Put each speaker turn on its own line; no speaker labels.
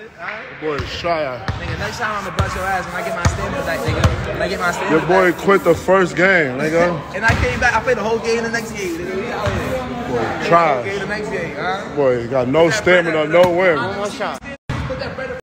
Boy, shy.
Nigga, next time I'ma bust your ass when I get my stamina back, nigga. When I get my stamina
Your boy
back.
quit the first game, nigga.
And I came back, I played the whole game the next game, nigga. We out here.
Boy, trash.
The next game, huh?
Boy, got no stamina, no win.
One more shot.